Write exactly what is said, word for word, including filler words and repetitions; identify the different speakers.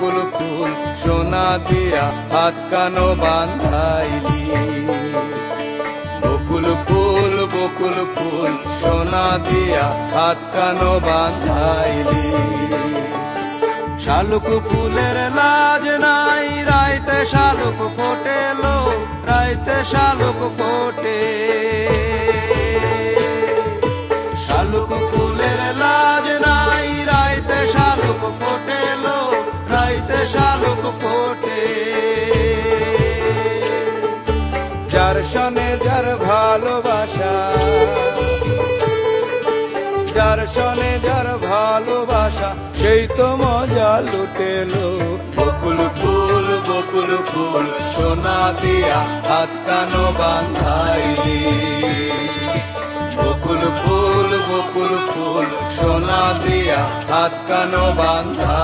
Speaker 1: বকুল ফুল সোনা দিয়া হাত কানো বান্ধাইলি। বকুল ফুল বকুল ফুল সোনা দিয়া হাত কানো বান্ধাইলি। শালুক ফুলের লাজ নাই রাইতে শালুক ফোটেলো, রাইতে শালুক ফোটে। শালুক ফুলের লাজ নাই রাইতে শালুক ফোটেলো, রাইতে শালুক ফোটে। যার সনে যার ভালোবাসা, যার সনে যার ভালোবাসা সেই তো মজা লুটেলো। বকুল ফুল বকুল ফুল সোনা দিয়া হাত কানো বান্ধাইলি। বকুল ফুল বকুল ফুল সোনা দিয়া হাত কানো বান্ধা